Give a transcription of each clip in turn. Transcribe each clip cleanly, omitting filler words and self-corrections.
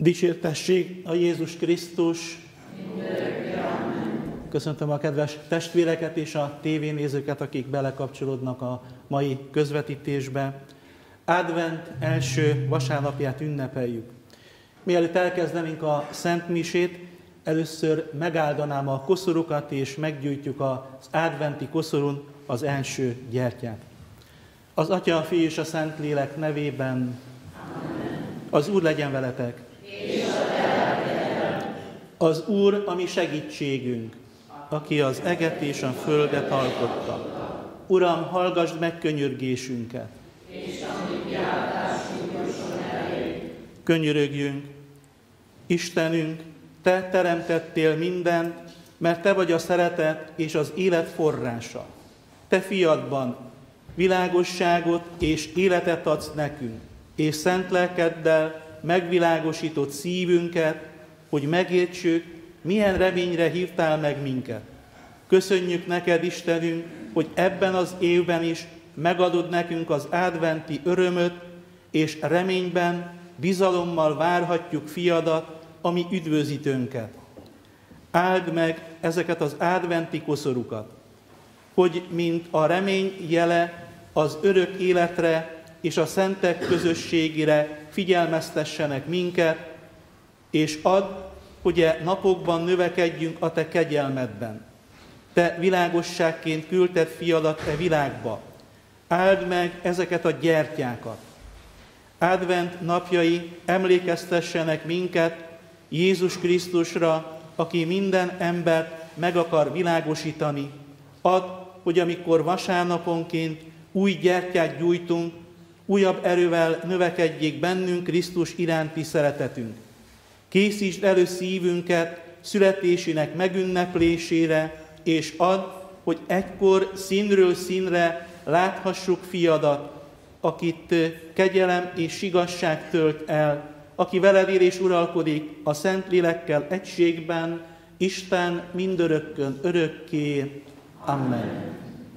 Dicsértessék a Jézus Krisztus! Köszöntöm a kedves testvéreket és a tévénézőket, akik belekapcsolódnak a mai közvetítésbe. Advent első vasárnapját ünnepeljük. Mielőtt elkezdenénk a Szent Misét, először megáldanám a koszorúkat, és meggyújtjuk az adventi koszorún az első gyertyát. Az Atya, a Fiú és a Szentlélek nevében. Amen. Az Úr legyen veletek. Az Úr a mi segítségünk, aki az eget és a földet alkotta. Uram, hallgasd meg könyörgésünket. És a mi kiáltásunk jusson elénk. Könyörögjünk. Istenünk, Te teremtettél mindent, mert Te vagy a szeretet és az élet forrása. Te fiadban világosságot és életet adsz nekünk, és szent lelkeddel megvilágosított szívünket, hogy megértsük, milyen reményre hívtál meg minket. Köszönjük neked, Istenünk, hogy ebben az évben is megadod nekünk az adventi örömöt, és reményben, bizalommal várhatjuk fiadat, a mi üdvözítőnket. Áld meg ezeket az adventi koszorukat, hogy mint a remény jele az örök életre és a szentek közösségére figyelmeztessenek minket, és add, hogy e napokban növekedjünk a Te kegyelmedben. Te világosságként küldted fiadat e világba. Áld meg ezeket a gyertyákat. Advent napjai emlékeztessenek minket Jézus Krisztusra, aki minden embert meg akar világosítani. Add, hogy amikor vasárnaponként új gyertyát gyújtunk, újabb erővel növekedjék bennünk Krisztus iránti szeretetünk. Készítsd elő szívünket születésének megünneplésére, és add, hogy egykor színről színre láthassuk fiadat, akit kegyelem és igazság tölt el, aki veled él és uralkodik a Szentlélekkel egységben, Isten mindörökkön örökké. Amen.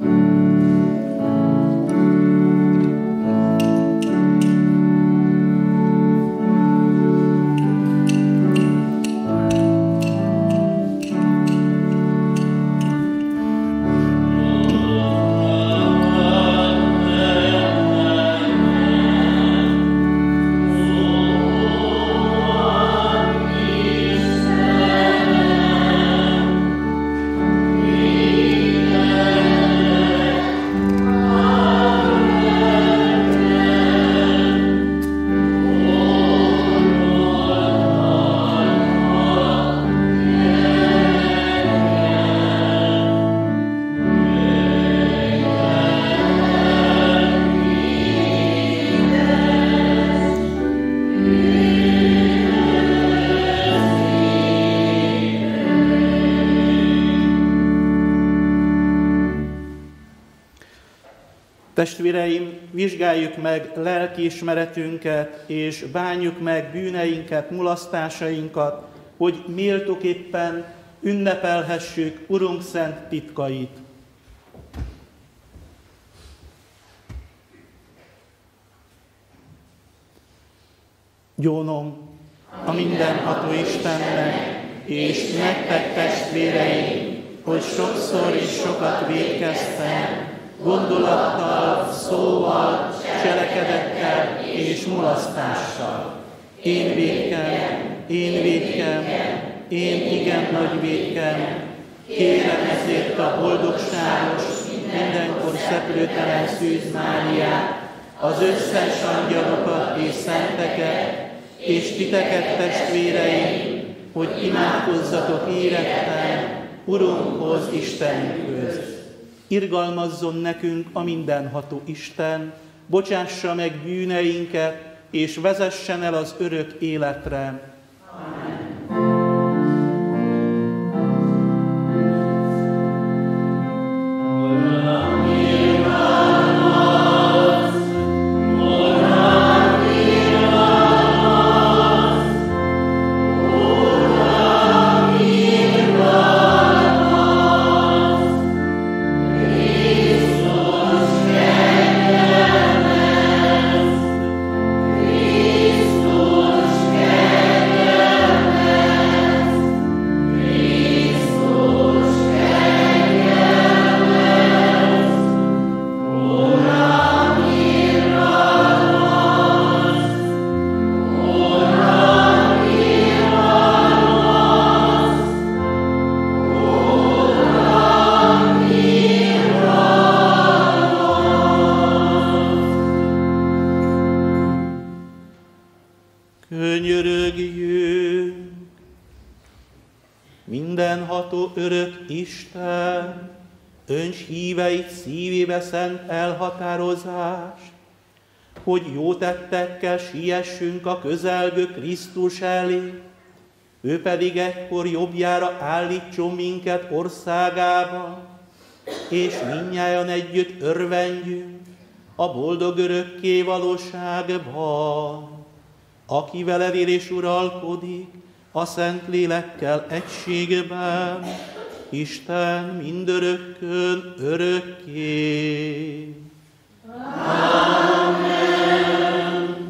Testvéreim, vizsgáljuk meg lelkiismeretünket, és bánjuk meg bűneinket, mulasztásainkat, hogy méltóképpen ünnepelhessük Urunk szent titkait. Gyónom a mindenható Istennek, és nektek testvéreim, hogy sokszor és sokat vétkeztem, gondolattal, szóval, cselekedettel és mulasztással. Én vétkem, én igen nagy vétkem. Kérem ezért a boldogságos, mindenkor szeplőtelen Szűz Máriát, az összes angyalokat és szenteket, és titeket, testvéreim, hogy imádkozzatok éretten Urunkhoz, Istenünkhöz. Irgalmazzon nekünk a mindenható Isten, bocsássa meg bűneinket, és vezessen el az örök életre. Amen. Christus örök Isten, önts híveit szívébe szent elhatározást, hogy jó tettekkel siessünk a közelgő Krisztus elé, ő pedig ekkor jobbjára állítson minket országában, és mindnyájan együtt örvendjünk a boldog örökké valóságban, aki veled él és uralkodik a Szent Lélekkel egységben, Isten mindörökkön örökké. Amen.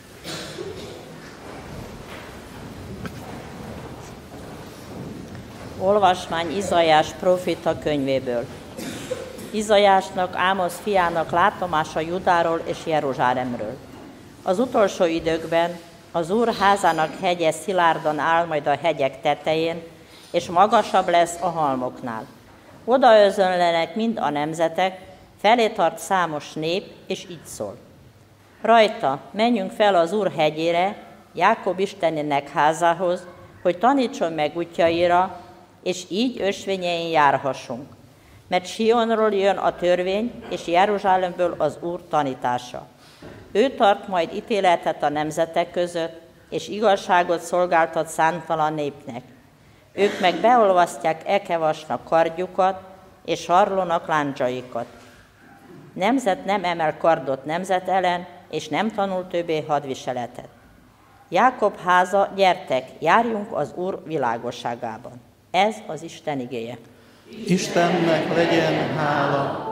Olvasmány Izaiás próféta könyvéből. Izaiásnak, Ámosz fiának látomása Judáról és Jeruzsálemről. Az utolsó időkben az Úr házának hegye szilárdan áll majd a hegyek tetején, és magasabb lesz a halmoknál. Oda özönlenek mind a nemzetek, felé tart számos nép, és így szól. Rajta menjünk fel az Úr hegyére, Jákob Istenének házához, hogy tanítson meg útjaira, és így ösvényein járhassunk. Mert Sionról jön a törvény, és Jeruzsálemből az Úr tanítása. Ő tart majd ítéletet a nemzetek között, és igazságot szolgáltat számtalan népnek. Ők meg beolvasztják ekevasnak kardjukat, és sarlónak lándzsaikat. Nemzet nem emel kardot nemzet ellen, és nem tanul többé hadviseletet. Jákob háza, gyertek, járjunk az Úr világosságában. Ez az Isten igéje. Istennek legyen hála.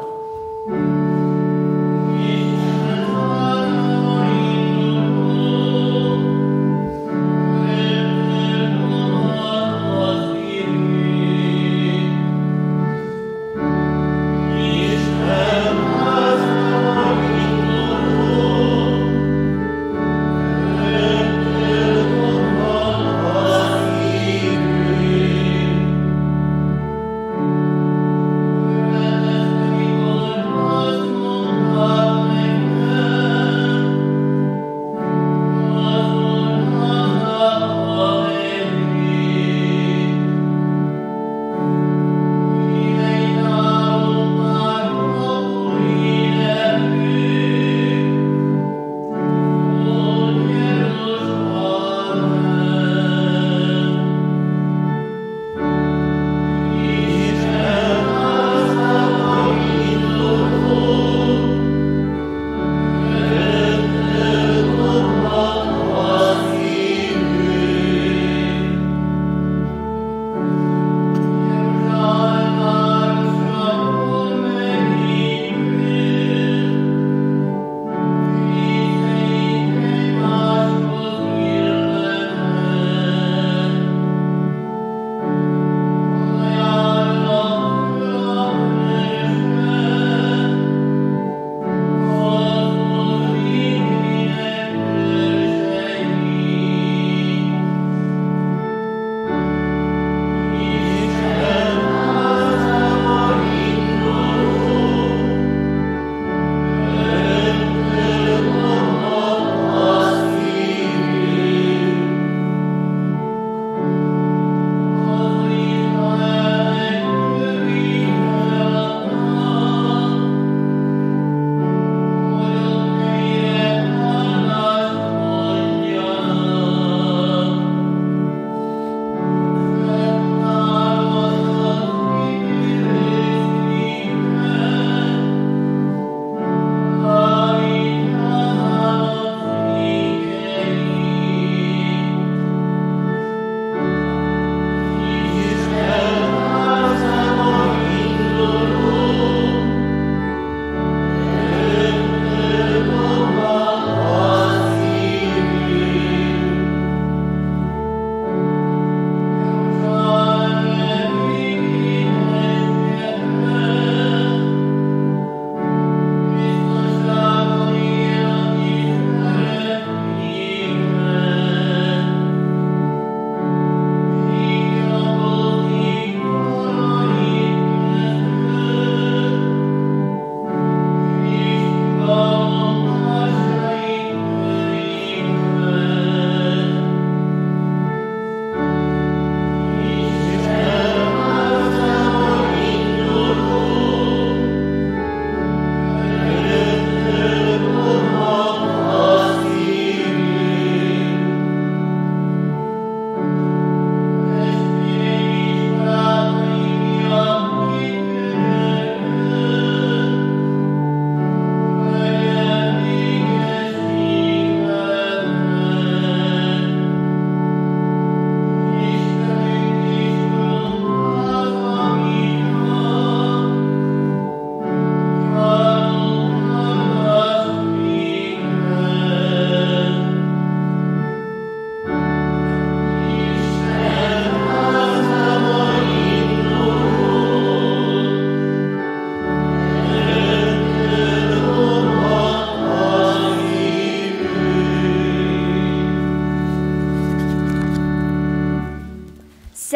Amen.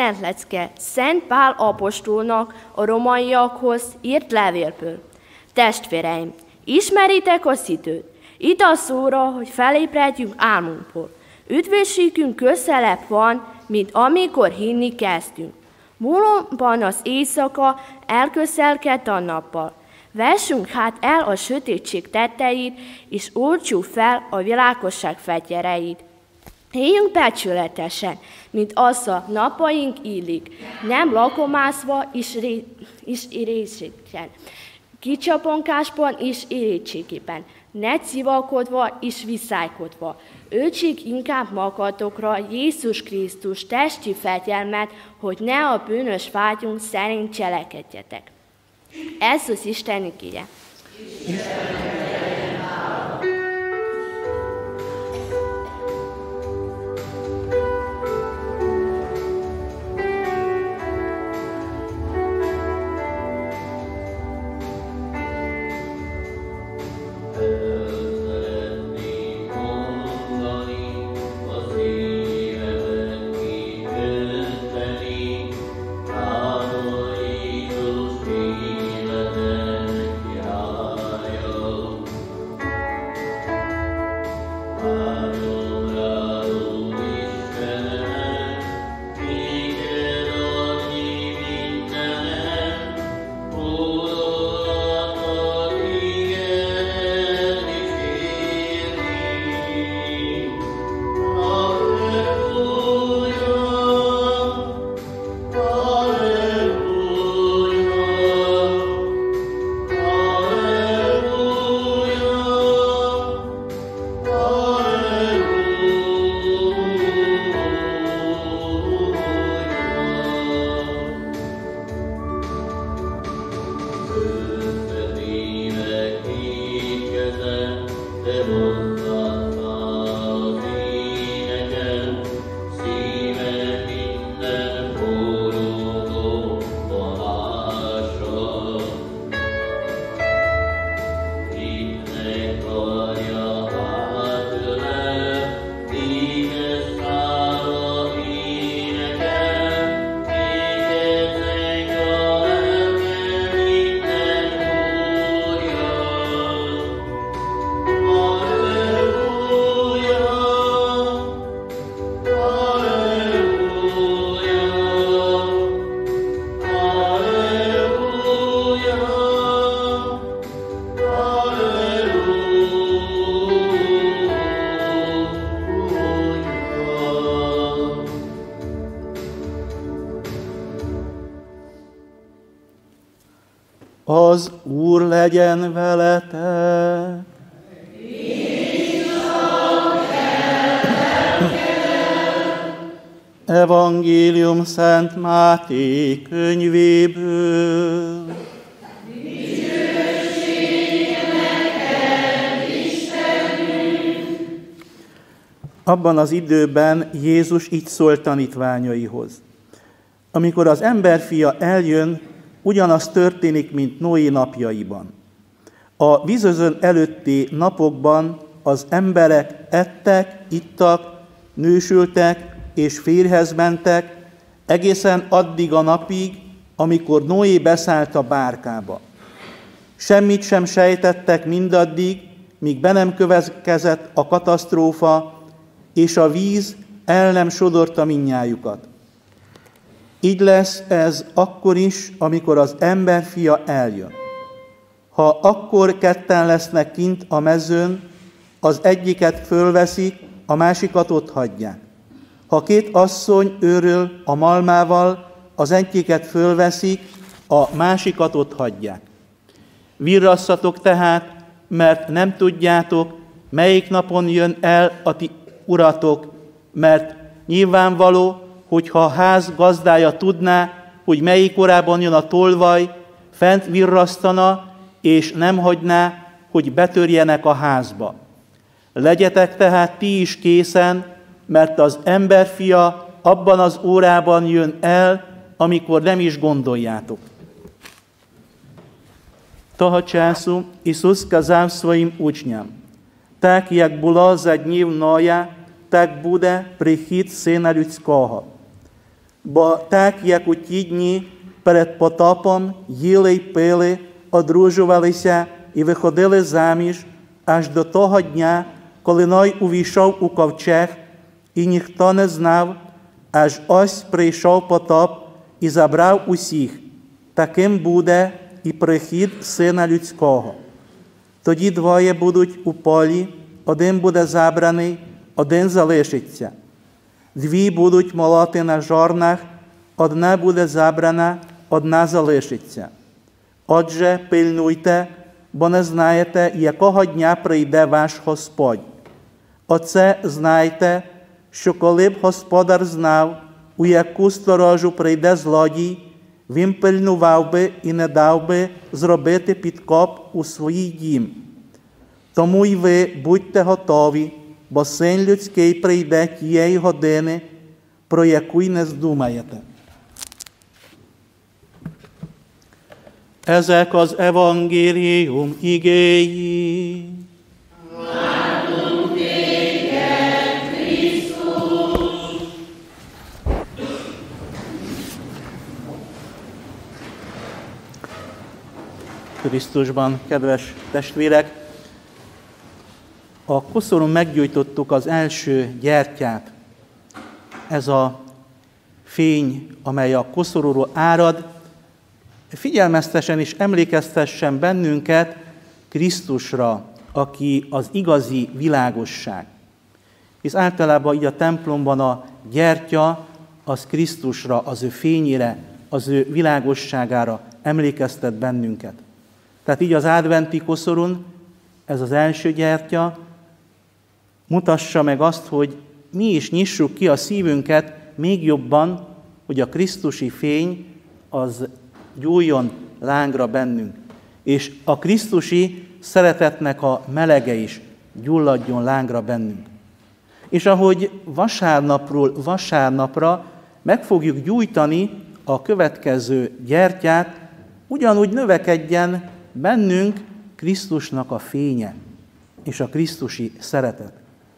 Szent lecke Szent Pál apostolnak a romaiakhoz írt levélből. Testvéreim, ismeritek a időt, itt a szóra, hogy felébredjünk álmunkból. Üdvösségünk közelebb van, mint amikor hinni kezdtünk. Múlóban az éjszaka elközelkedt a nappal. Vessünk hát el a sötétség tetteit, és oltsuk fel a világosság fegyvereit. Éljünk becsületesen, mint az a napaink illik, nem lakomászva és irítségben, kicsaponkásban és irítségében, ne civakodva és viszálykodva. Öltsék inkább magatokra Jézus Krisztus testi fegyelmet, hogy ne a bűnös vágyunk szerint cselekedjetek. Ez az Isten igéje. Az Úr legyen veletek! Evangélium Szent Máté könyvéből. Abban az időben Jézus így szólt tanítványaihoz. Amikor az emberfia eljön, ugyanaz történik, mint Noé napjaiban. A vízözön előtti napokban az emberek ettek, ittak, nősültek és férjhez mentek, egészen addig a napig, amikor Noé beszállt a bárkába. Semmit sem sejtettek mindaddig, míg be nem következett a katasztrófa, és a víz el nem sodorta mindnyájukat. Így lesz ez akkor is, amikor az emberfia eljön. Ha akkor ketten lesznek kint a mezőn, az egyiket fölveszik, a másikat ott hagyják. Ha két asszony őröl a malmával, az egyiket fölveszik, a másikat ott hagyják. Virrasszatok tehát, mert nem tudjátok, melyik napon jön el a ti uratok, mert nyilvánvaló, hogyha a ház gazdája tudná, hogy melyik órában jön a tolvaj, fent virrasztana, és nem hagyná, hogy betörjenek a házba. Legyetek tehát ti is készen, mert az emberfia abban az órában jön el, amikor nem is gondoljátok. Toho času Isus kazal svojim učňam, tak jak bylo za dní v Noja, tak bude príchod Syna ľudského. Бо так, як у ті дні перед потопом їли й пили, одружувалися і виходили заміж, аж до того дня, коли Ной увійшов у ковчег, і ніхто не знав, аж ось прийшов потоп і забрав усіх. Таким буде і прихід Сина Людського. Тоді двоє будуть у полі, один буде забраний, один залишиться. Дві будуть молоти на жорнах, одна буде забрана, одна залишиться. Отже, пильнуйте, бо не знаєте, якого дня прийде ваш Господь. Оце знайте, що коли б господар знав, у яку сторожу прийде злодій, він пильнував би і не дав би зробити підкоп у свій дім. Тому й ви будьте готові, бо Син Людський прийде тієї години, про яку й не здумаєте. Ezek az evangélium igéi. Várunk téged, Krisztus! Krisztusban, kedves testvérek! A koszorún meggyújtottuk az első gyertyát. Ez a fény, amely a koszorúról árad, figyelmeztesen és emlékeztessen bennünket Krisztusra, aki az igazi világosság. Hisz általában így a templomban a gyertya az Krisztusra, az ő fényére, az ő világosságára emlékeztet bennünket. Tehát így az adventi koszorún ez az első gyertya mutassa meg azt, hogy mi is nyissuk ki a szívünket még jobban, hogy a krisztusi fény az gyújjon lángra bennünk, és a krisztusi szeretetnek a melege is gyulladjon lángra bennünk. És ahogy vasárnapról vasárnapra meg fogjuk gyújtani a következő gyertyát, ugyanúgy növekedjen bennünk Krisztusnak a fénye és a krisztusi szeretet.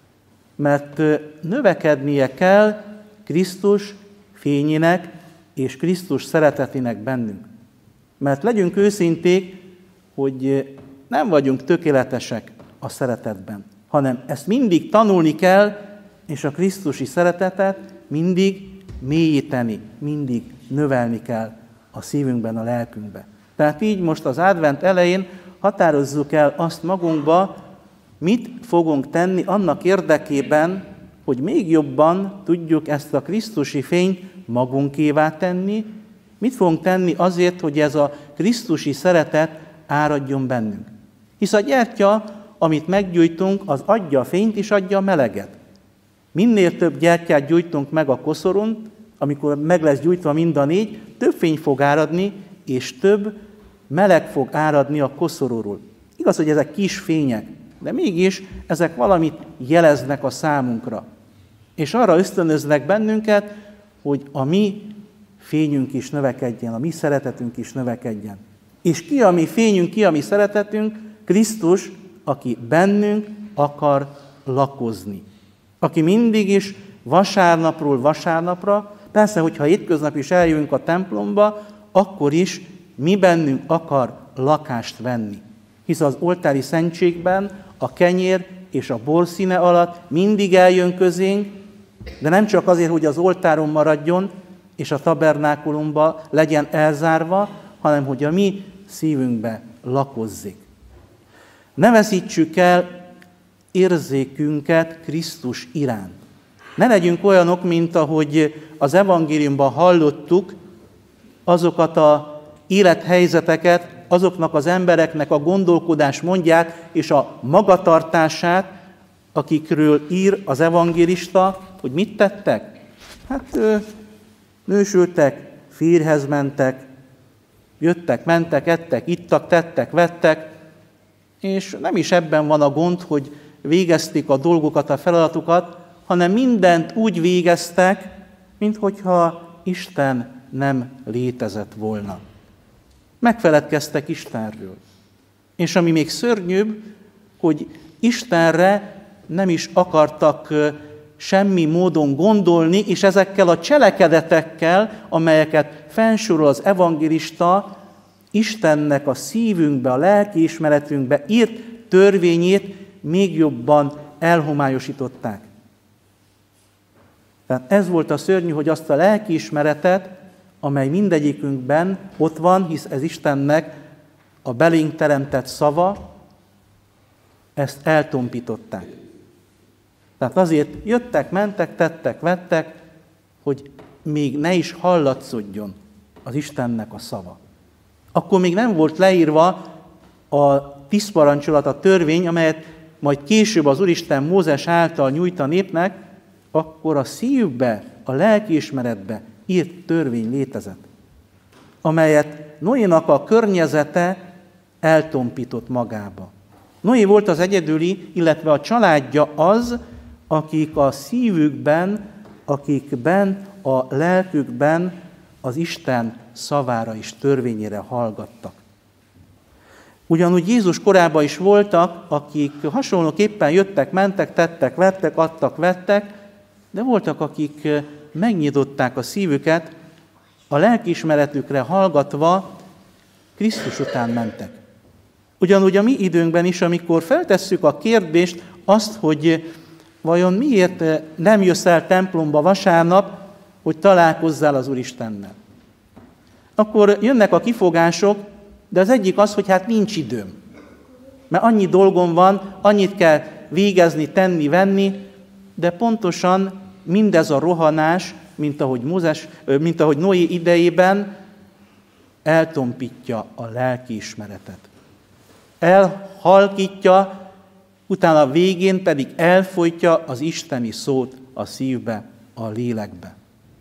Mert növekednie kell Krisztus fényének és Krisztus szeretetének bennünk. Mert legyünk őszinték, hogy nem vagyunk tökéletesek a szeretetben, hanem ezt mindig tanulni kell, és a krisztusi szeretetet mindig mélyíteni, mindig növelni kell a szívünkben, a lelkünkben. Tehát így most az advent elején határozzuk el azt magunkba, mit fogunk tenni annak érdekében, hogy még jobban tudjuk ezt a krisztusi fényt magunkévá tenni, mit fogunk tenni azért, hogy ez a krisztusi szeretet áradjon bennünk. Hisz a gyertya, amit meggyújtunk, az adja a fényt és adja a meleget. Minél több gyertyát gyújtunk meg a koszorún, amikor meg lesz gyújtva mind a négy, több fény fog áradni, és több meleg fog áradni a koszorúról. Igaz, hogy ezek kis fények, de mégis ezek valamit jeleznek a számunkra. És arra ösztönöznek bennünket, hogy a mi fényünk is növekedjen, a mi szeretetünk is növekedjen. És ki a mi fényünk, ki a mi szeretetünk? Krisztus, aki bennünk akar lakozni. Aki mindig is vasárnapról vasárnapra, persze, hogyha hétköznap is eljövünk a templomba, akkor is mi bennünk akar lakást venni. Hisz az oltári szentségben a kenyér és a bor színe alatt mindig eljön közénk, de nem csak azért, hogy az oltáron maradjon, és a tabernákulumba legyen elzárva, hanem hogy a mi szívünkbe lakozzék. Ne veszítsük el érzékünket Krisztus iránt. Ne legyünk olyanok, mint ahogy az evangéliumban hallottuk, azokat az élethelyzeteket, azoknak az embereknek a gondolkodás mondják, és a magatartását, akikről ír az evangélista, hogy mit tettek? Hát nősültek, férjhez mentek, jöttek, mentek, ettek, ittak, tettek, vettek, és nem is ebben van a gond, hogy végezték a dolgokat, a feladatukat, hanem mindent úgy végeztek, minthogyha Isten nem létezett volna. Megfeledkeztek Istenről. És ami még szörnyűbb, hogy Istenre nem is akartak semmi módon gondolni, és ezekkel a cselekedetekkel, amelyeket felsorol az evangélista, Istennek a szívünkbe, a lelkiismeretünkbe írt törvényét még jobban elhomályosították. Tehát ez volt a szörnyű, hogy azt a lelkiismeretet, amely mindegyikünkben ott van, hisz ez Istennek a belénk teremtett szava, ezt eltompították. Tehát azért jöttek, mentek, tettek, vettek, hogy még ne is hallatszódjon az Istennek a szava. Akkor még nem volt leírva a 10 parancsolat, a törvény, amelyet majd később az Úristen Mózes által nyújt a népnek, akkor a szívbe, a lelkiismeretbe írt törvény létezett, amelyet Noénak a környezete eltompított magába. Noé volt az egyedüli, illetve a családja az, akik a szívükben, akikben, a lelkükben az Isten szavára és törvényére hallgattak. Ugyanúgy Jézus korában is voltak, akik hasonlóképpen jöttek, mentek, tettek, vettek, adtak, vettek, de voltak, akik megnyitották a szívüket, a lelkiismeretükre hallgatva Krisztus után mentek. Ugyanúgy a mi időnkben is, amikor feltesszük a kérdést, azt, hogy vajon miért nem jössz el templomba vasárnap, hogy találkozzál az Úristennel. Akkor jönnek a kifogások, de az egyik az, hogy hát nincs időm. Mert annyi dolgom van, annyit kell végezni, tenni, venni, de pontosan mindez a rohanás, mint ahogy Noé idejében, eltompítja a lelkiismeretet. Elhalkítja, utána a végén pedig elfojtja az isteni szót a szívbe, a lélekbe.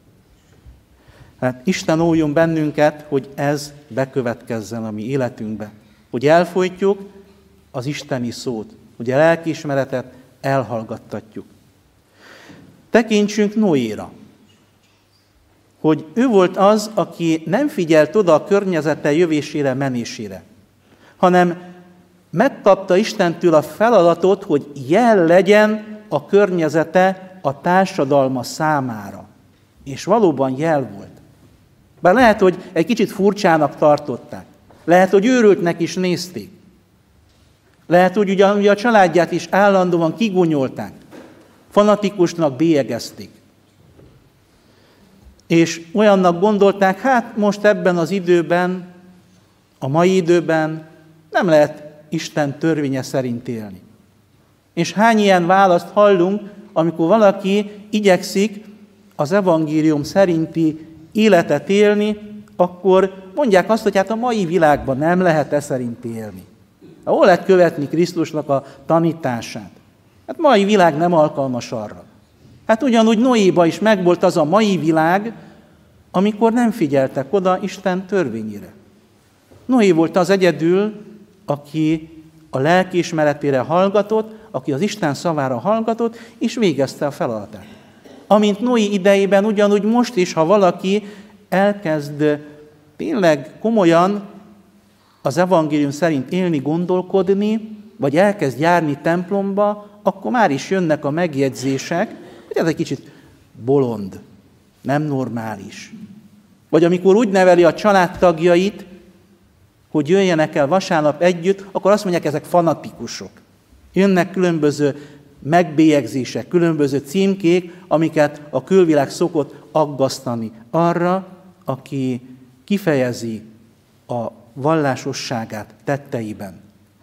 Hát Isten óvjon bennünket, hogy ez bekövetkezzen a mi életünkbe. Hogy elfojtjuk az isteni szót, hogy a lelkiismeretet elhallgattatjuk. Tekintsünk Noéra, hogy ő volt az, aki nem figyelt oda a környezete jövésére, menésére, hanem megkapta Istentől a feladatot, hogy jel legyen a környezete, a társadalma számára. És valóban jel volt. Bár lehet, hogy egy kicsit furcsának tartották. Lehet, hogy őrültnek is nézték. Lehet, hogy ugye a családját is állandóan kigúnyolták. Fanatikusnak bélyegezték. És olyannak gondolták, hát most ebben az időben, a mai időben nem lehet Isten törvénye szerint élni. És hány ilyen választ hallunk, amikor valaki igyekszik az evangélium szerinti életet élni, akkor mondják azt, hogy hát a mai világban nem lehet e szerint élni. Hol lehet követni Krisztusnak a tanítását? Hát mai világ nem alkalmas arra. Hát ugyanúgy Noéba is megvolt az a mai világ, amikor nem figyeltek oda Isten törvényére. Noé volt az egyedül, aki a lelkiismeretére hallgatott, aki az Isten szavára hallgatott, és végezte a feladatát. Amint Noé idejében, ugyanúgy most is, ha valaki elkezd tényleg komolyan az evangélium szerint élni, gondolkodni, vagy elkezd járni templomba, akkor már is jönnek a megjegyzések, hogy ez egy kicsit bolond, nem normális. Vagy amikor úgy neveli a családtagjait, hogy jöjjenek el vasárnap együtt, akkor azt mondják, ezek fanatikusok. Jönnek különböző megbélyegzések, különböző címkék, amiket a külvilág szokott aggasztani arra, aki kifejezi a vallásosságát tetteiben.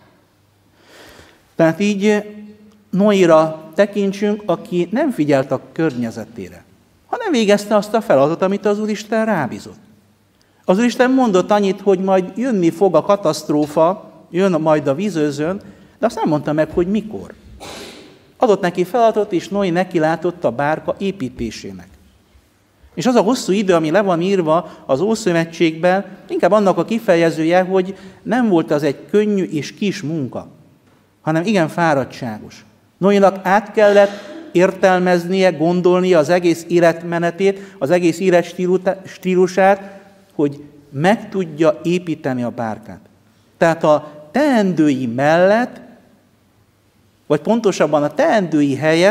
Tehát így Noéra tekintsünk, aki nem figyelt a környezetére, hanem végezte azt a feladatot, amit az Úristen rábízott. Az Úristen mondott annyit, hogy majd jönni fog a katasztrófa, jön majd a vízözön, de azt nem mondta meg, hogy mikor. Adott neki feladatot, és Noé neki látott a bárka építésének. És az a hosszú idő, ami le van írva az Ószövetségben, inkább annak a kifejezője, hogy nem volt az egy könnyű és kis munka, hanem igen fáradtságos. Noénak át kellett értelmeznie, gondolnia az egész életmenetét, az egész életstílusát, hogy meg tudja építeni a bárkát. Tehát a teendői mellett, vagy pontosabban a teendői helyett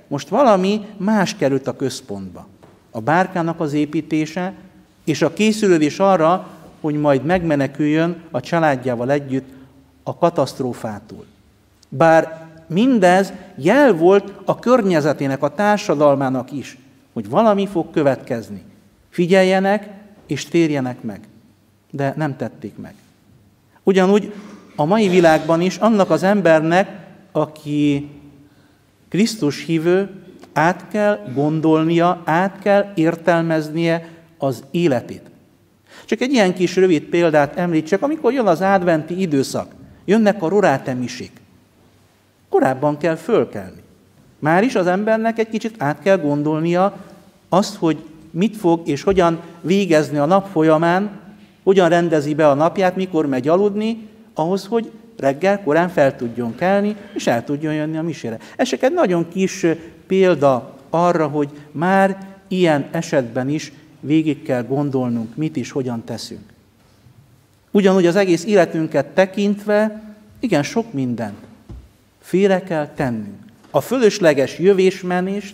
most valami más került a központba. A bárkának az építése, és a készülődés arra, hogy majd megmeneküljön a családjával együtt a katasztrófától. Bár mindez jel volt a környezetének, a társadalmának is, hogy valami fog következni. Figyeljenek és térjenek meg. De nem tették meg. Ugyanúgy a mai világban is annak az embernek, aki Krisztus hívő, át kell gondolnia, át kell értelmeznie az életét. Csak egy ilyen kis rövid példát említsek, amikor jön az adventi időszak, jönnek a rorate misik. Korábban kell fölkelni. Már is az embernek egy kicsit át kell gondolnia azt, hogy mit fog és hogyan végezni a nap folyamán, hogyan rendezi be a napját, mikor megy aludni, ahhoz, hogy reggel korán fel tudjon kelni, és el tudjon jönni a misére. Ez csak egy nagyon kis példa arra, hogy már ilyen esetben is végig kell gondolnunk, mit is, hogyan teszünk. Ugyanúgy az egész életünket tekintve, igen, sok mindent félre kell tennünk. A fölösleges jövésmenést,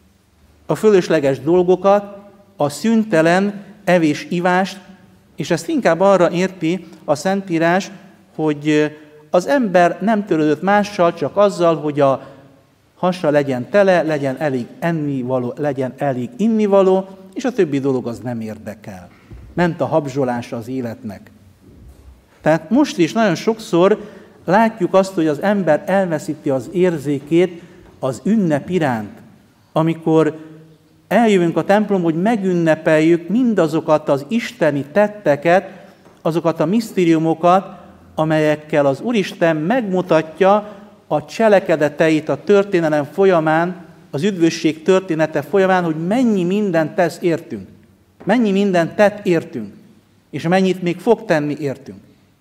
a fölösleges dolgokat, a szüntelen evés-ivást, és ezt inkább arra érti a Szentírás, hogy az ember nem törődött mással, csak azzal, hogy a hasa legyen tele, legyen elég ennivaló, legyen elég innivaló, és a többi dolog az nem érdekel. Ment a habzsolása az életnek. Tehát most is nagyon sokszor látjuk azt, hogy az ember elveszíti az érzékét az ünnep iránt, amikor eljövünk a templomba, hogy megünnepeljük mindazokat az isteni tetteket, azokat a misztériumokat, amelyekkel az Úristen megmutatja a cselekedeteit a történelem folyamán, az üdvösség története folyamán, hogy mennyi mindent tesz értünk, mennyi mindent tett értünk, és mennyit még fog tenni értünk.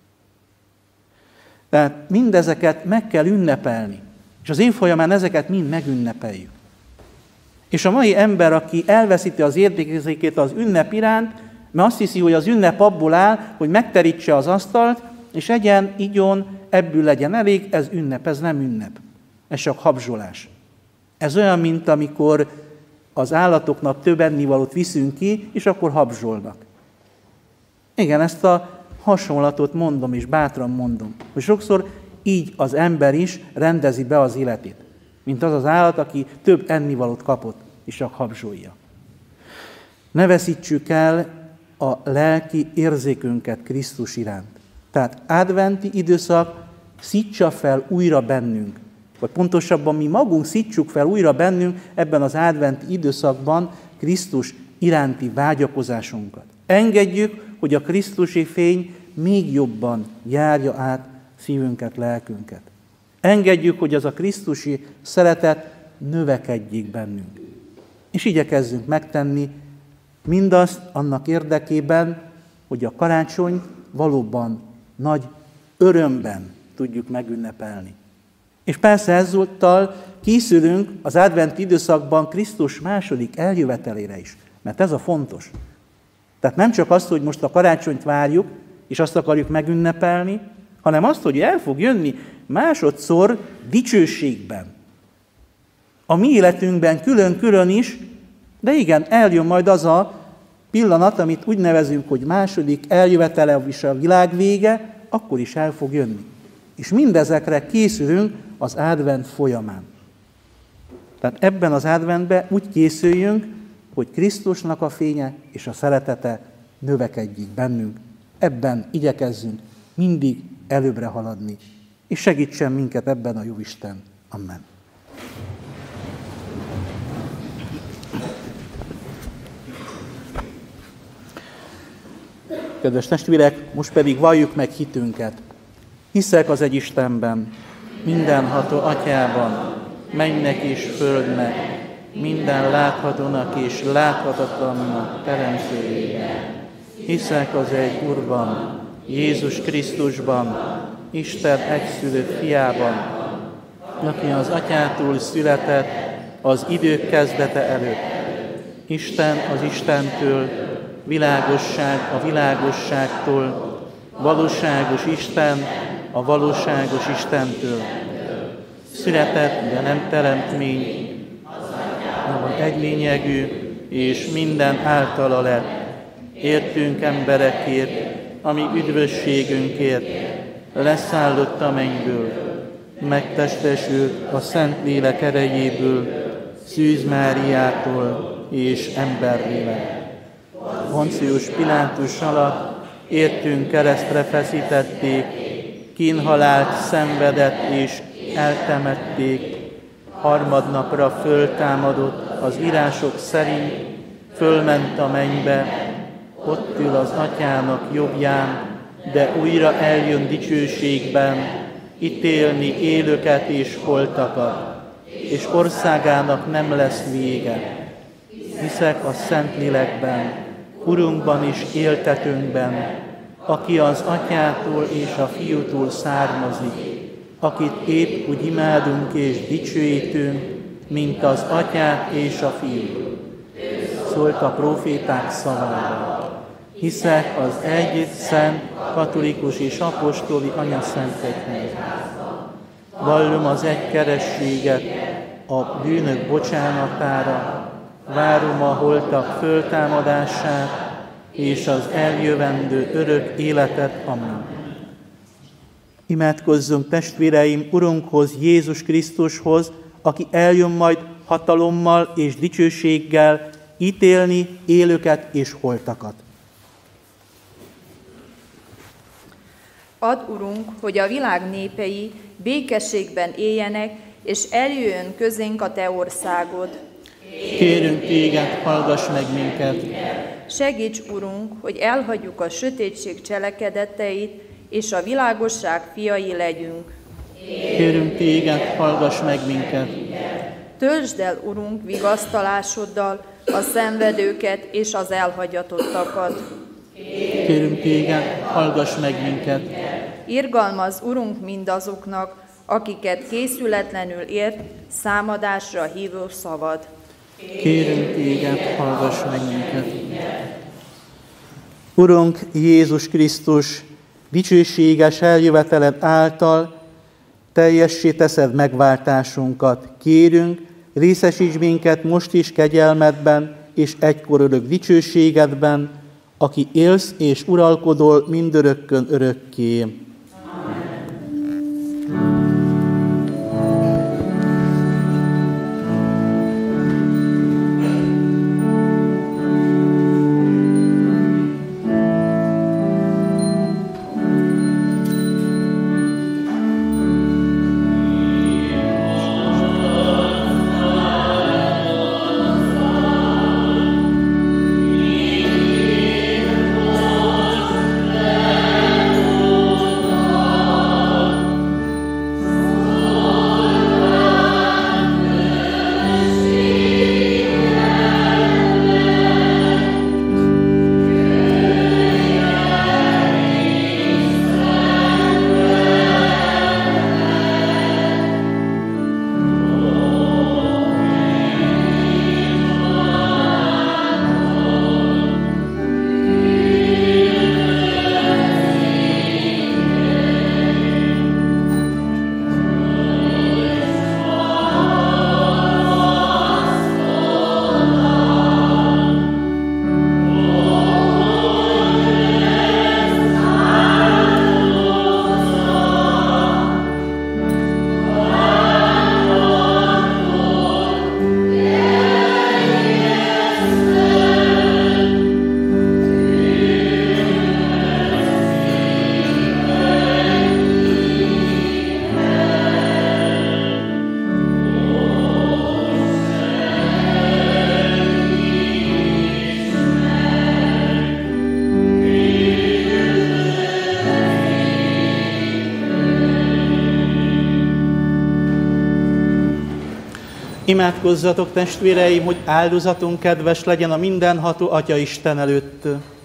Tehát mindezeket meg kell ünnepelni, és az év folyamán ezeket mind megünnepeljük. És a mai ember, aki elveszíti az értékezékét az ünnep iránt, mert azt hiszi, hogy az ünnep abból áll, hogy megterítse az asztalt, és egyen, igyon, ebből legyen elég, ez ünnep, ez nem ünnep. Ez csak habzsolás. Ez olyan, mint amikor az állatoknak több ennivalót viszünk ki, és akkor habzsolnak. Igen, ezt a hasonlatot mondom, és bátran mondom, hogy sokszor így az ember is rendezi be az életét, mint az az állat, aki több ennivalót kapott, és csak habzsolja. Ne veszítsük el a lelki érzékünket Krisztus iránt. Tehát adventi időszak szítsa fel újra bennünk, vagy pontosabban mi magunk szítsuk fel újra bennünk ebben az adventi időszakban Krisztus iránti vágyakozásunkat. Engedjük, hogy a krisztusi fény még jobban járja át szívünket, lelkünket. Engedjük, hogy az a krisztusi szeretet növekedjék bennünk. És igyekezzünk megtenni mindazt annak érdekében, hogy a karácsonyt valóban nagy örömben tudjuk megünnepelni. És persze ezúttal készülünk az adventi időszakban Krisztus második eljövetelére is, mert ez a fontos. Tehát nem csak azt, hogy most a karácsonyt várjuk, és azt akarjuk megünnepelni, hanem azt, hogy el fog jönni másodszor dicsőségben. A mi életünkben külön-külön is, de igen, eljön majd az a pillanat, amit úgy nevezünk, hogy második eljövetele és a világ vége, akkor is el fog jönni. És mindezekre készülünk az advent folyamán. Tehát ebben az adventben úgy készüljünk, hogy Krisztusnak a fénye és a szeretete növekedjék bennünk. Ebben igyekezzünk mindig előbbre haladni. És segítsen minket ebben a Jóisten. Amen. Kedves testvérek, most pedig valljuk meg hitünket. Hiszek az egy Istenben, mindenható Atyában, mennynek és földnek, minden láthatónak és láthatatlannak teremtőjében. Hiszek az egy Úrban, Jézus Krisztusban, Isten egyszülött fiában, aki az Atyától született az idők kezdete előtt. Isten az Istentől, világosság a világosságtól, valóságos Isten a valóságos Istentől. Született, de nem teremtmény, van egy lényegű, és minden általa lett. Értünk emberekért, ami üdvösségünkért, leszállott a mennyből, megtestesült a Szentlélek erejéből, Szűz Máriától és emberré lett. Poncius Pilátus alatt értünk keresztre feszítették, kínhalált szenvedett és eltemették, harmadnapra föltámadott az írások szerint, fölment a mennybe, ott ül az Atyának jobbján, de újra eljön dicsőségben, ítélni élőket és holtakat, és országának nem lesz vége. Hiszek a Szentlélekben, Urunkban és éltetőnkben, aki az Atyától és a Fiútól származik, akit épp úgy imádunk és dicsőítünk, mint az Atyát és a Fiút. Szólt a próféták szavával. Hiszek az egy szent, katolikus és apostoli anyaszent egyházban. Vallom az egykerességet a bűnök bocsánatára, várom a holtak föltámadását és az eljövendő örök életet. Amen. Imádkozzunk, testvéreim, Urunkhoz, Jézus Krisztushoz, aki eljön majd hatalommal és dicsőséggel ítélni élőket és holtakat. Add, Urunk, hogy a világ népei békességben éljenek, és eljöjjön közénk a Te országod. Kérünk Téged, hallgass meg minket! Segíts, Urunk, hogy elhagyjuk a sötétség cselekedeteit, és a világosság fiai legyünk. Kérünk Téged, hallgass meg minket! Töltsd el, Urunk, vigasztalásoddal a szenvedőket és az elhagyatottakat. Kérünk Téged, hallgass meg minket! Irgalmazz, Urunk, mindazoknak, akiket készületlenül ért számadásra hívó szavad. Kérünk Téged, hallgass meg minket! Urunk Jézus Krisztus, dicsőséges eljöveteled által teljessé teszed megváltásunkat. Kérünk, részesíts minket most is kegyelmedben és egykor örök dicsőségedben, aki élsz és uralkodol mindörökkön örökké. Imádkozzatok, testvéreim, hogy áldozatunk kedves legyen a mindenható Atya Isten előtt.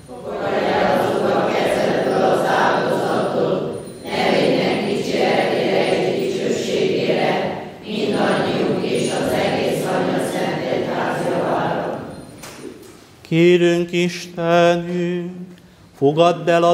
Kérünk Istenünk, fogadd el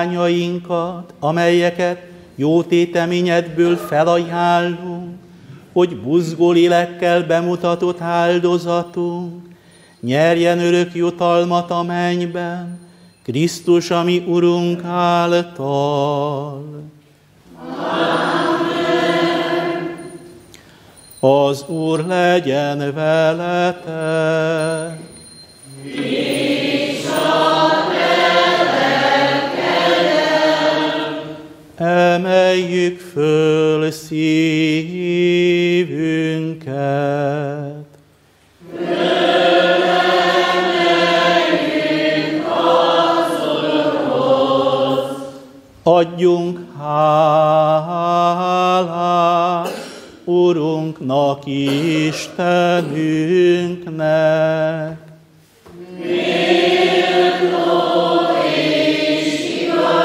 adományainkat, amelyeket jó téteményedből felajánlunk, hogy buzgó lélekkel bemutatott áldozatunk nyerjen örök jutalmat a mennyben, Krisztus, ami Urunk által. Amen. Az Úr legyen veletek. És a Emeljük föl szívünket. Adjunk hálát Urunknak, Istenünknek. méltó és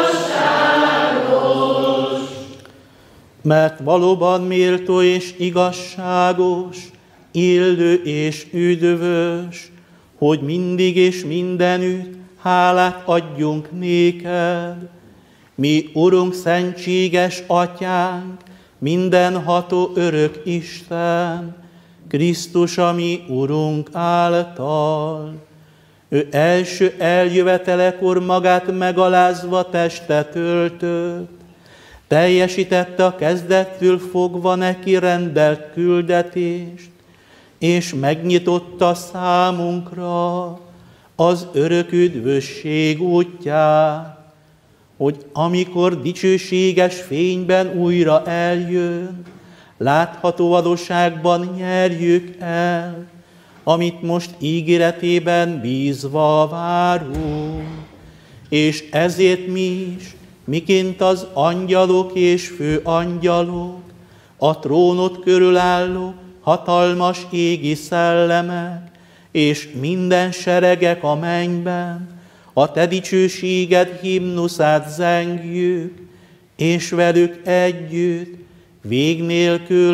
igazságos. Mert valóban méltó és igazságos, illő és üdvös, hogy mindig és mindenütt hálát adjunk néked, mi Urunk, szentséges Atyánk, mindenható örök Isten, Krisztus, ami Urunk által. Ő első eljövetelekor magát megalázva testet öltött, teljesítette a kezdettől fogva neki rendelt küldetést, és megnyitotta számunkra az örök üdvösség útját, hogy amikor dicsőséges fényben újra eljön, látható valóságban nyerjük el, amit most ígéretében bízva várunk. És ezért mi is, miként az angyalok és főangyalok, a trónot körülálló hatalmas égi szellemek, és minden seregek a mennyben, a te dicsőséged himnuszát zengjük, és velük együtt vég nélkül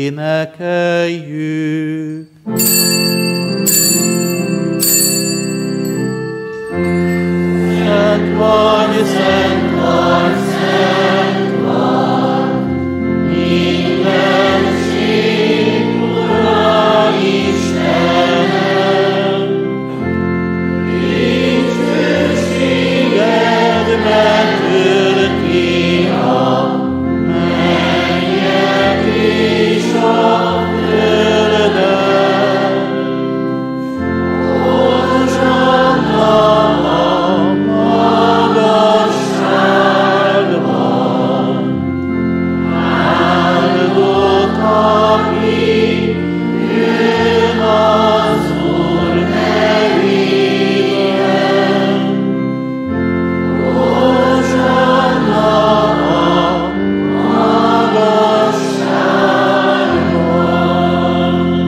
énekeljük. Szent vagy, szent vagy, szent vagy, mindenség Ura Istenem, dicsőségedben tölt ki a mennyek és a földet. Hozsanna a magasságban, áldott, aki jön az Úr nevében. Hozsanna a magasságban.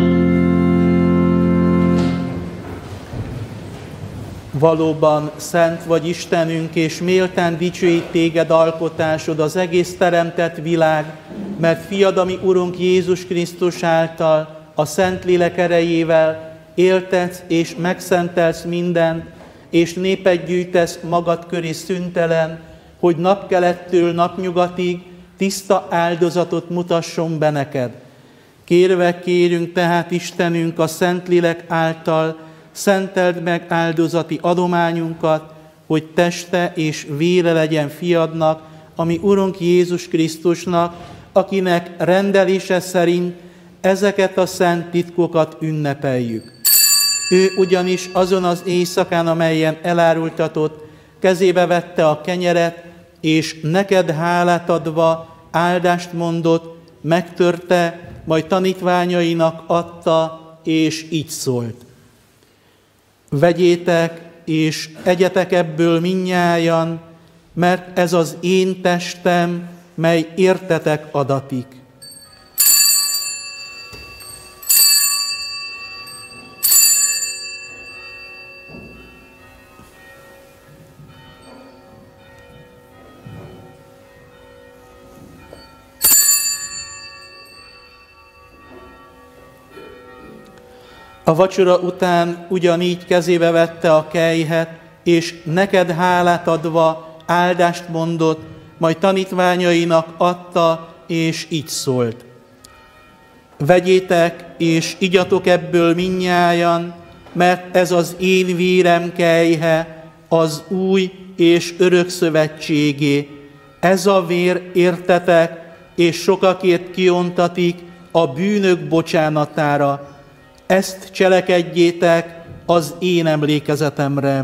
Valóban szent vagy Istenünk, és méltán dicsőít téged alkotásod, az egész teremtett világ, mert fiad, ami Urunk Jézus Krisztus által, a Szentlélek erejével éltetsz és megszentelsz mindent, és népet gyűjtesz magad köré szüntelen, hogy napkelettől napnyugatig tiszta áldozatot mutasson be neked. Kérve kérünk tehát Istenünk a Szentlélek által, szenteld meg áldozati adományunkat, hogy teste és vére legyen fiadnak, ami Urunk Jézus Krisztusnak, akinek rendelése szerint ezeket a szent titkokat ünnepeljük. Ő ugyanis azon az éjszakán, amelyen elárultatott, kezébe vette a kenyeret, és neked hálát adva áldást mondott, megtörte, majd tanítványainak adta, és így szólt. Vegyétek, és egyetek ebből mindnyájan, mert ez az én testem, mely értetek adatik. A vacsora után ugyanígy kezébe vette a kelyhet, és neked hálát adva áldást mondott, majd tanítványainak adta, és így szólt. Vegyétek és igyatok ebből mindnyájan, mert ez az én vérem kelyhe, az új és örök szövetségé. Ez a vér értetek, és sokakért kiontatik a bűnök bocsánatára. Ezt cselekedjétek az én emlékezetemre.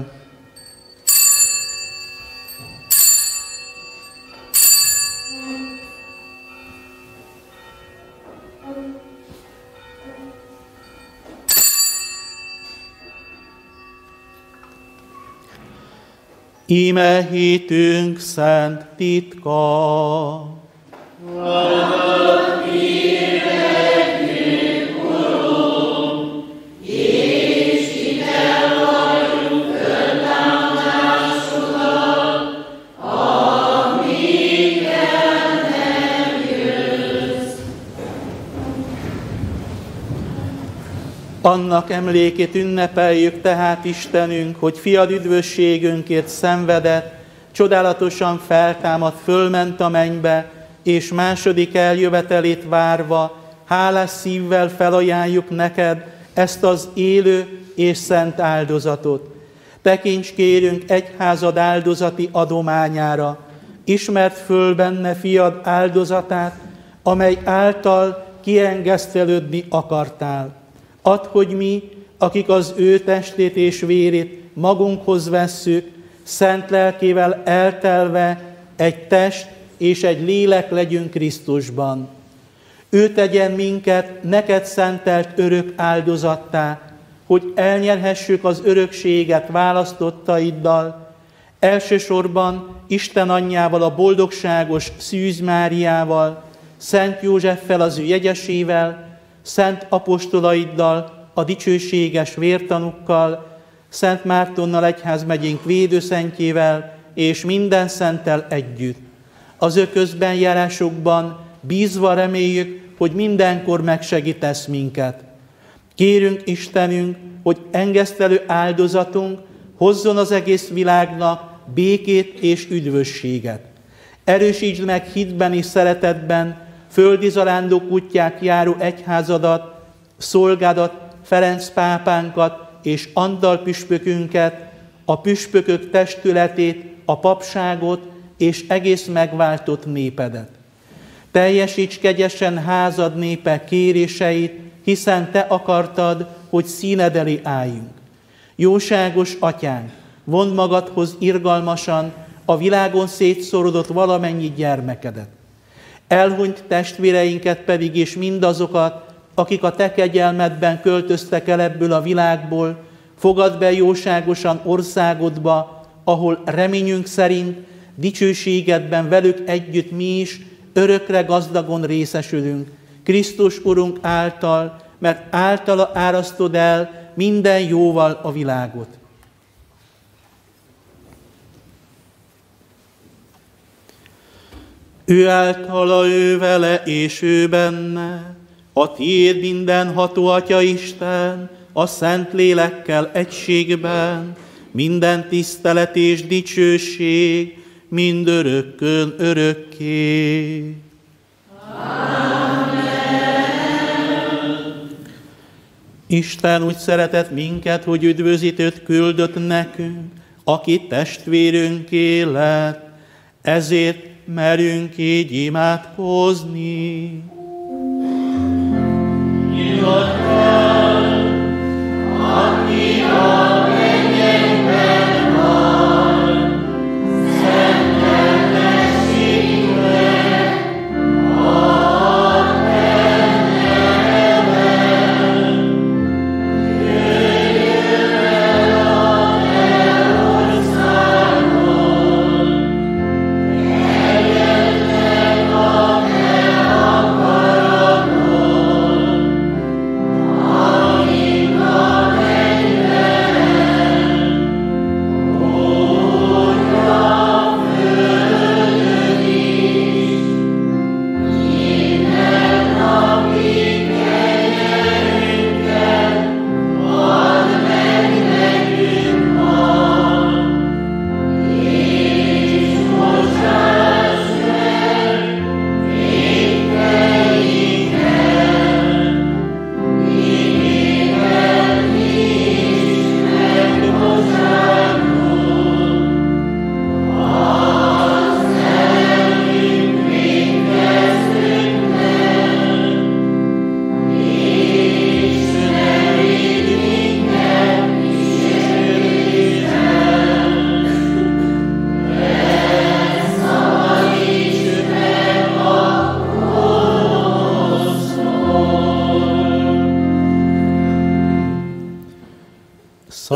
Íme hitünk szent titka. Annak emlékét ünnepeljük tehát, Istenünk, hogy fiad üdvösségünkért szenvedett, csodálatosan feltámadt, fölment a mennybe, és második eljövetelét várva, hálás szívvel felajánljuk neked ezt az élő és szent áldozatot. Tekints kérünk egyházad áldozati adományára, ismerd föl benne fiad áldozatát, amely által kiengesztelődni akartál. Add, hogy mi, akik az ő testét és vérét magunkhoz vesszük, szent lelkével eltelve egy test és egy lélek legyünk Krisztusban. Ő tegyen minket neked szentelt örök áldozattá, hogy elnyerhessük az örökséget választottaiddal, elsősorban Isten anyjával, a boldogságos Szűz Máriával, Szent Józseffel, az ő jegyesével, szent apostolaiddal, a dicsőséges vértanukkal, Szent Mártonnal, egyházmegyénk védőszentjével és minden szenttel együtt. Az ő közbenjárásokban bízva reméljük, hogy mindenkor megsegítesz minket. Kérünk Istenünk, hogy engesztelő áldozatunk hozzon az egész világnak békét és üdvösséget. Erősítsd meg hitben és szeretetben földi zarándok útját járó egyházadat, szolgádat, Ferenc pápánkat és Antal püspökünket, a püspökök testületét, a papságot és egész megváltott népedet. Teljesíts kegyesen házad népe kéréseit, hiszen te akartad, hogy színed elé álljunk. Jóságos atyánk, vondd magadhoz irgalmasan a világon szétszorodott valamennyi gyermekedet. Elhunyt testvéreinket pedig és mindazokat, akik a te kegyelmedben költöztek el ebből a világból, fogadd be jóságosan országodba, ahol reményünk szerint dicsőségedben velük együtt mi is örökre gazdagon részesülünk. Krisztus Urunk által, mert általa árasztod el minden jóval a világot. Ő általa, ő vele és ő benne, a tiéd mindenható Atya Isten, a Szent Lélekkel egységben, minden tisztelet és dicsőség, mindörökkön örökké. Amen. Isten úgy szeretett minket, hogy üdvözítőt küldött nekünk, aki testvérünké lett, ezért merünk így imádkozni. Aki a mennyekben van, szenteltességre, a te neved. Jöjjön el a te országod, legyen meg a te akaratod,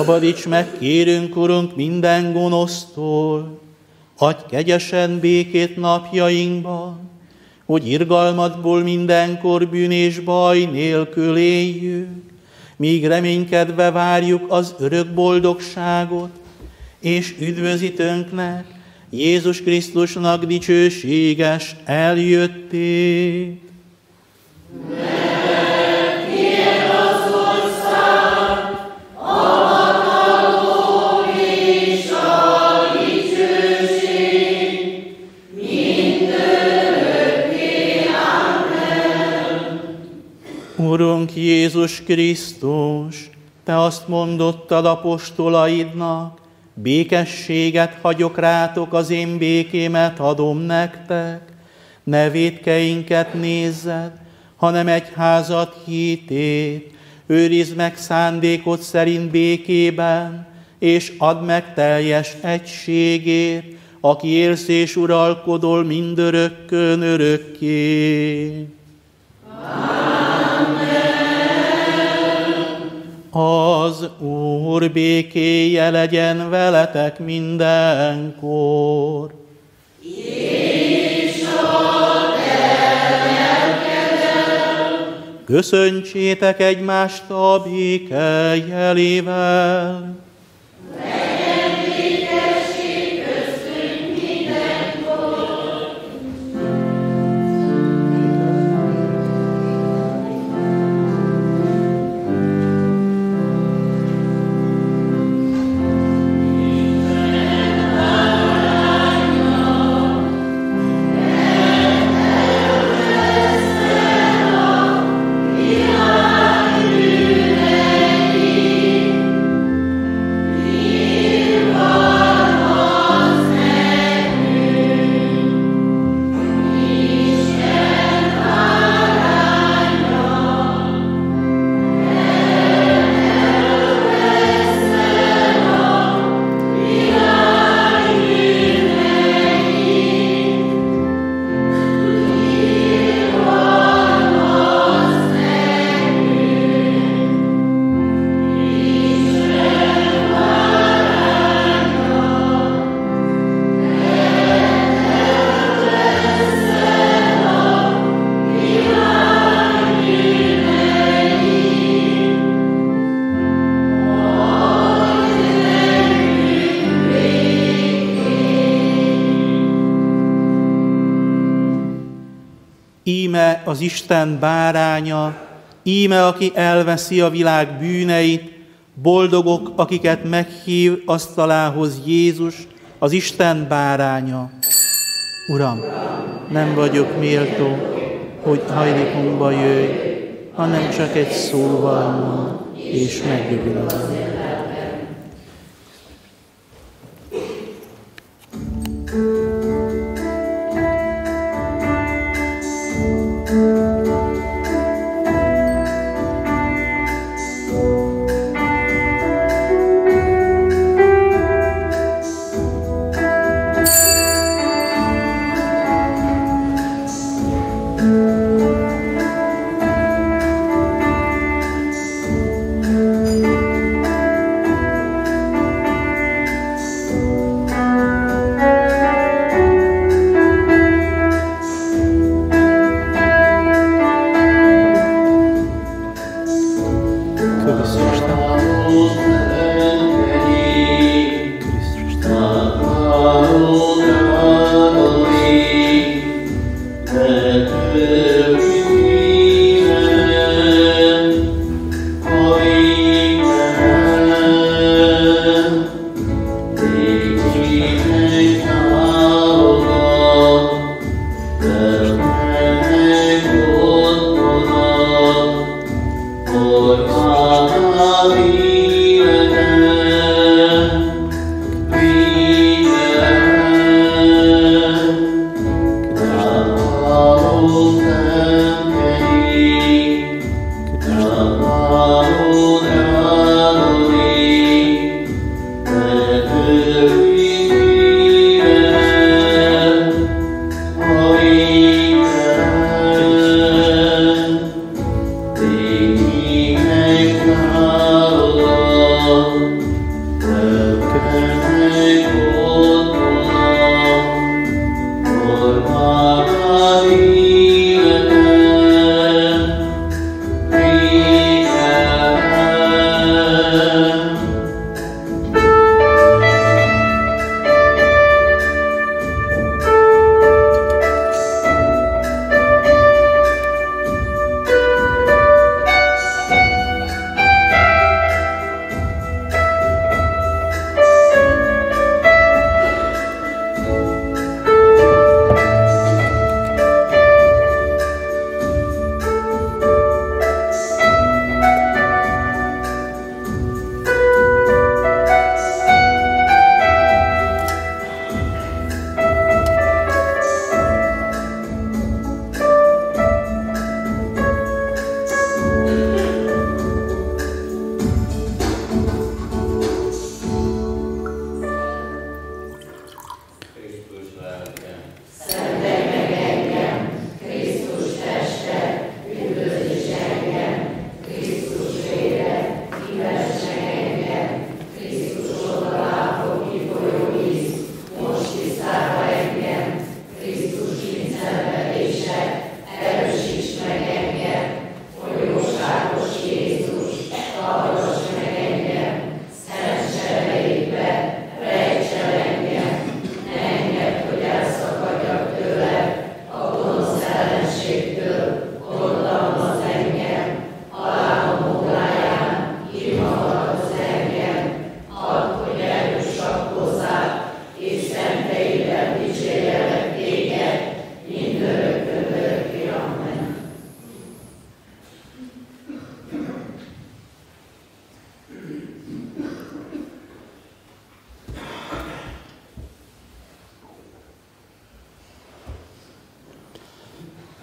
Szabadíts meg, kérünk, Urunk, minden gonosztól, adj kegyesen békét napjainkban, hogy irgalmadból mindenkor bűn és baj nélkül éljünk, míg reménykedve várjuk az örök boldogságot, és üdvözítőnknek, Jézus Krisztusnak dicsőséges eljöttét. Urunk Jézus Krisztus, Te azt mondottad apostolaidnak, békességet hagyok rátok, az én békémet adom nektek. Ne vétkeinket nézzed, hanem egyházat hitét. Őrizd meg szándékod szerint békében, és add meg teljes egységét, aki élsz és uralkodol mindörökkön örökké. Az Úr békéje legyen veletek mindenkor. És a te lelkeddel. Köszöntsétek egymást a béke jelével. Legyen békesség köztünk mindenkor. Íme az Isten báránya, íme aki elveszi a világ bűneit, boldogok, akiket meghív asztalához Jézus, az Isten báránya. Uram, nem vagyok méltó, hogy hajlékunkba jöjj, hanem csak egy szóval mond, és meggyógyul az ember.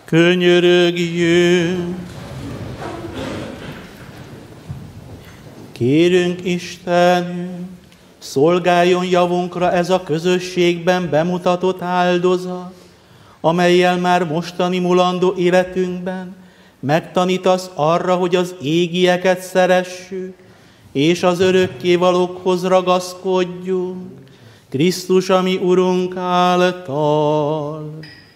Könyörögjünk! Kérünk Istenünk, szolgáljon javunkra ez a közösségben bemutatott áldozat, amellyel már mostani mulandó életünkben megtanítasz arra, hogy az égieket szeressük, és az örökkévalókhoz ragaszkodjunk, Krisztus, ami Urunk által.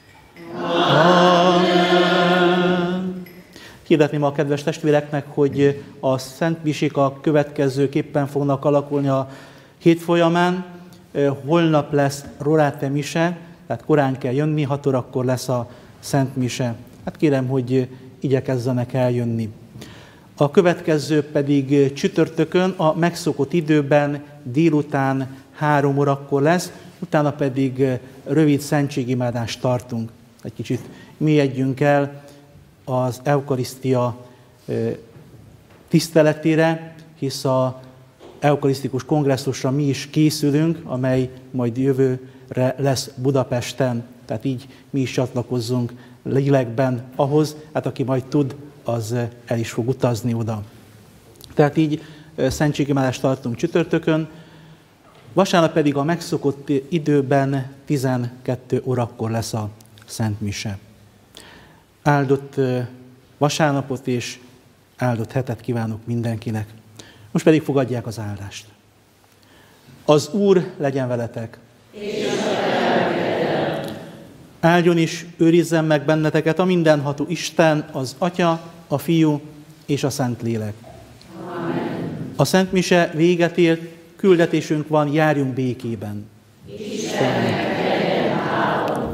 Amen. Hirdetném a kedves testvéreknek, hogy a Szent Misik a következőképpen fognak alakulni a hét folyamán. Holnap lesz Rorate mise, tehát korán kell jönni, 6 órakor lesz a Szent Mise. Hát kérem, hogy igyekezzenek eljönni. A következő pedig csütörtökön a megszokott időben délután 3 órakor lesz, utána pedig rövid szentségimádást tartunk. Egy kicsit mélyedjünk el az eukarisztia tiszteletére, hisz az eukarisztikus kongresszusra mi is készülünk, amely majd jövőre lesz Budapesten. Tehát így mi is csatlakozzunk lélekben ahhoz, hát aki majd tud, az el is fog utazni oda. Tehát így szentségimádást tartunk csütörtökön, vasárnap pedig a megszokott időben 12 órakor lesz a Szent Mise. Áldott vasárnapot és áldott hetet kívánok mindenkinek. Most pedig fogadják az áldást. Az Úr legyen veletek. Áldjon is, őrizzen meg benneteket a mindenható Isten, az Atya, a Fiú és a Szentlélek. Amen. A Szent Mise véget ért, küldetésünk van, járjunk békében. Istennek legyen hála.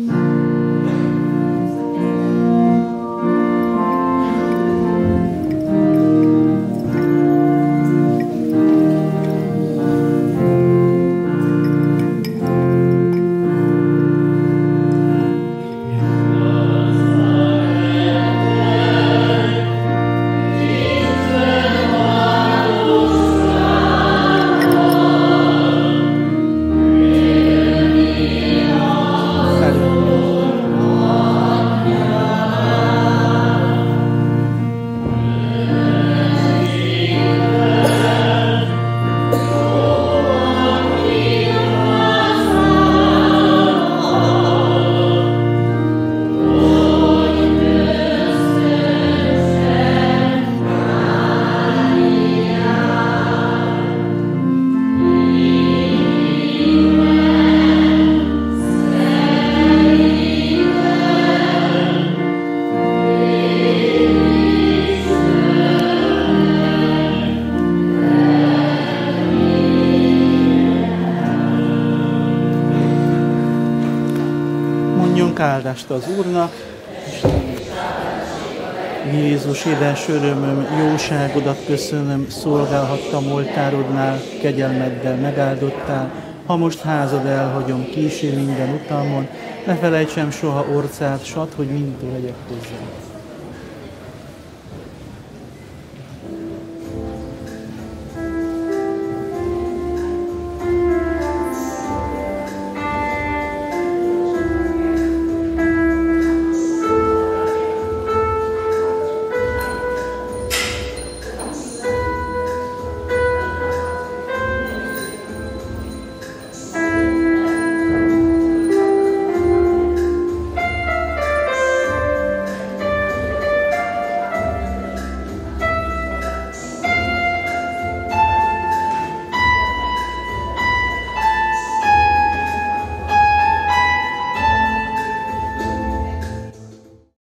Áldást az Úrnak. Jézus, édes örömöm, jóságodat köszönöm, szolgálhattam oltárodnál, kegyelmeddel megáldottál. Ha most házad elhagyom, kísér minden utamon, ne felejtsem soha orcát, s add, hogy mindentől legyek hozzá.